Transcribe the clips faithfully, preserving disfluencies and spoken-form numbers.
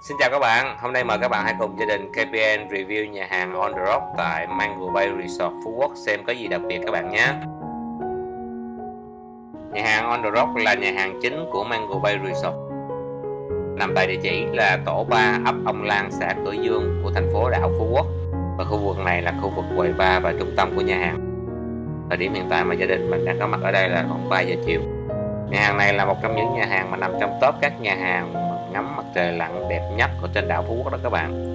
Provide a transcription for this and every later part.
Xin chào các bạn, hôm nay mời các bạn hãy cùng gia đình ca pê en review nhà hàng On The Rock tại Mango Bay Resort Phú Quốc xem có gì đặc biệt các bạn nhé. Nhà hàng On The Rock là nhà hàng chính của Mango Bay Resort, nằm tại địa chỉ là tổ ba ấp Ông Lan, xã Cửa Dương của thành phố đảo Phú Quốc. Và khu vực này là khu vực quầy bar và trung tâm của nhà hàng. Thời điểm hiện tại mà gia đình mình đang có mặt ở đây là khoảng ba giờ chiều. Nhà hàng này là một trong những nhà hàng mà nằm trong top các nhà hàng ngắm mặt trời lặn đẹp nhất ở trên đảo Phú Quốc đó các bạn.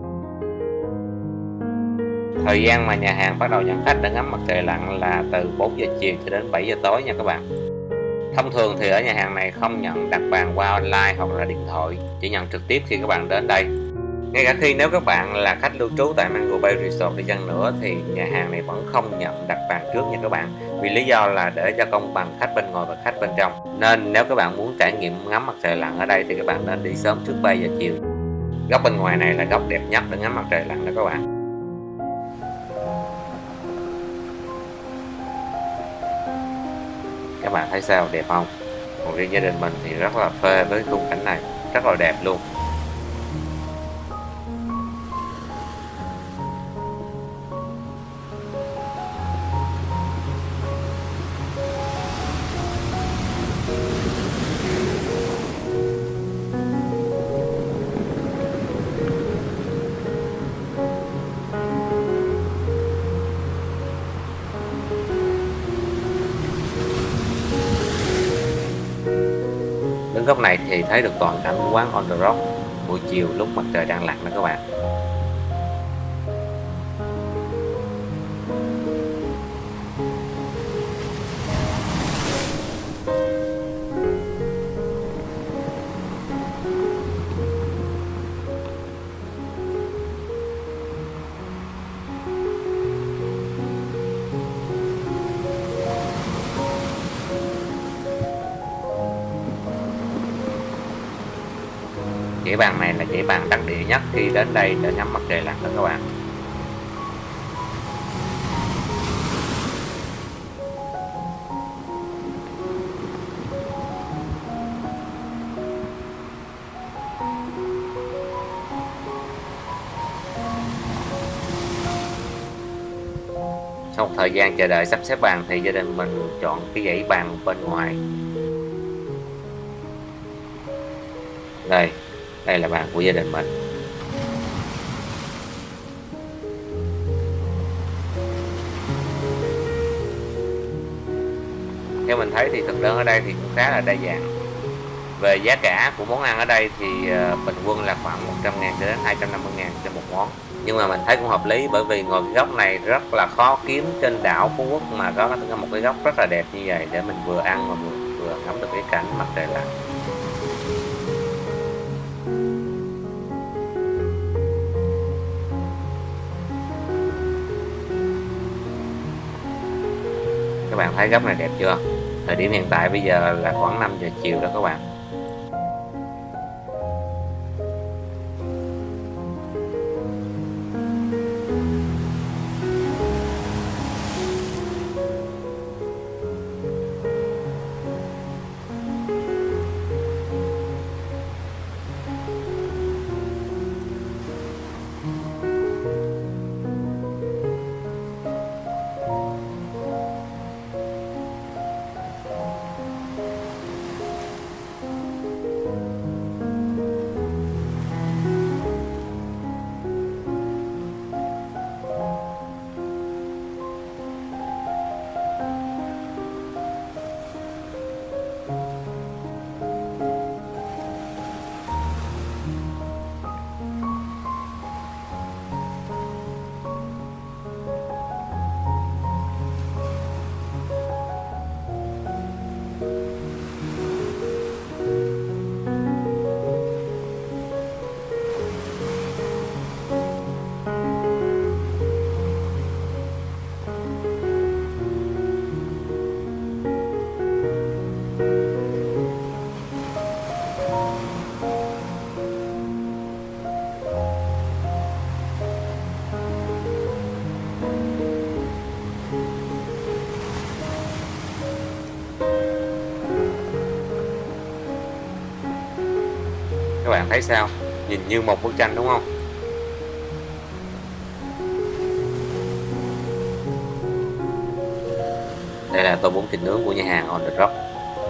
Thời gian mà nhà hàng bắt đầu nhận khách để ngắm mặt trời lặn là từ bốn giờ chiều cho đến bảy giờ tối nha các bạn. Thông thường thì ở nhà hàng này không nhận đặt bàn qua online hoặc là điện thoại, chỉ nhận trực tiếp khi các bạn đến đây. Ngay cả khi nếu các bạn là khách lưu trú tại Mango Bay Resort đi chăng nữa thì nhà hàng này vẫn không nhận đặt bàn trước nha các bạn. Vì lý do là để cho công bằng khách bên ngoài và khách bên trong. Nên nếu các bạn muốn trải nghiệm ngắm mặt trời lặn ở đây thì các bạn nên đi sớm trước ba giờ chiều. Góc bên ngoài này là góc đẹp nhất để ngắm mặt trời lặn đó các bạn. Các bạn thấy sao, đẹp không? Còn riêng gia đình mình thì rất là phê với khung cảnh này, rất là đẹp luôn. Đứng góc này thì thấy được toàn cảnh của quán On The Rock buổi chiều lúc mặt trời đang lặn đó các bạn. Dãy bàn này là dãy bàn đắc địa nhất khi đến đây để ngắm mặt trời lặn đó các bạn. Sau một thời gian chờ đợi sắp xếp bàn thì gia đình mình chọn cái dãy bàn bên ngoài. Đây, đây là bàn của gia đình mình. Theo mình thấy thì thực đơn ở đây thì cũng khá là đa dạng. Về giá cả của món ăn ở đây thì bình quân là khoảng một trăm ngàn cho đến hai trăm năm mươi ngàn cho một món. Nhưng mà mình thấy cũng hợp lý, bởi vì ngồi cái góc này rất là khó kiếm trên đảo Phú Quốc mà có một cái góc rất là đẹp như vậy để mình vừa ăn mà vừa, vừa ngắm được cái cảnh mặt trời lặn. Các bạn thấy góc này đẹp chưa? Thời điểm hiện tại bây giờ là khoảng năm giờ chiều đó các bạn. Các bạn thấy sao? Nhìn như một bức tranh đúng không? Đây là tô bún thịt nướng của nhà hàng On The Rock.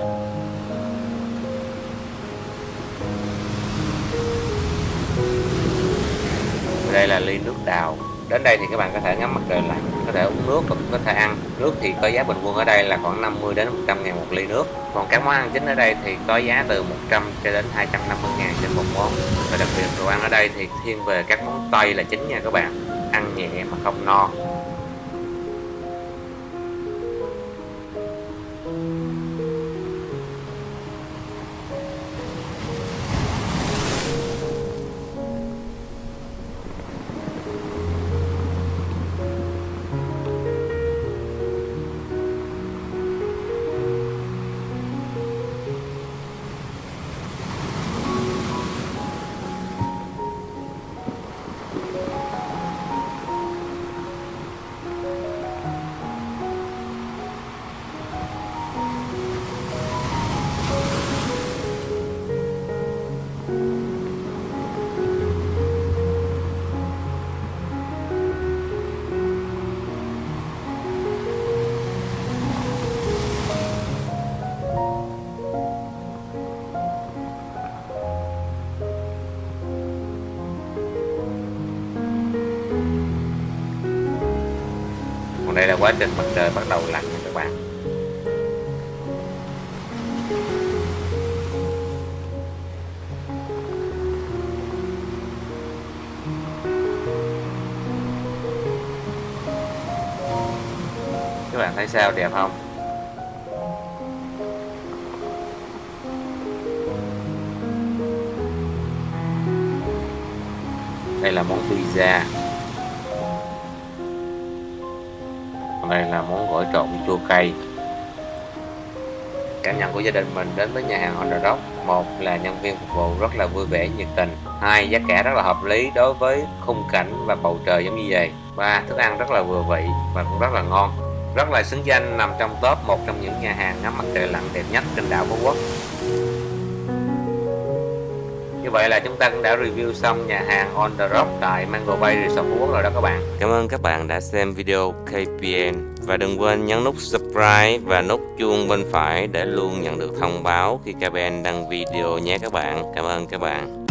Đây là ly nước đào. Đến đây thì các bạn có thể ngắm mặt trời lặn, có thể uống nước và cũng có thể ăn. Nước thì có giá bình quân ở đây là khoảng năm mươi đến một trăm ngàn một ly nước. Còn các món ăn chính ở đây thì có giá từ một trăm cho đến hai trăm năm mươi ngàn trên một món. Và đặc biệt đồ ăn ở đây thì thiên về các món Tây là chính nha các bạn. Ăn nhẹ mà không no. Còn đây là quá trình mặt trời bắt đầu lặn nha các bạn. Các bạn thấy sao, đẹp không? Đây là món pizza. Còn đây là món gỏi trộn chua cay. Cảm nhận của gia đình mình đến với nhà hàng On The Rock, một là nhân viên phục vụ rất là vui vẻ nhiệt tình, hai giá cả rất là hợp lý đối với khung cảnh và bầu trời giống như vậy, ba thức ăn rất là vừa vị và cũng rất là ngon, rất là xứng danh nằm trong top một trong những nhà hàng ngắm mặt trời lặn đẹp nhất trên đảo Phú Quốc. Như vậy là chúng ta cũng đã review xong nhà hàng On The Rock tại Mango Bay Resort Phú Quốc rồi đó các bạn. Cảm ơn các bạn đã xem video K P N và đừng quên nhấn nút subscribe và nút chuông bên phải để luôn nhận được thông báo khi K P N đăng video nhé các bạn. Cảm ơn các bạn.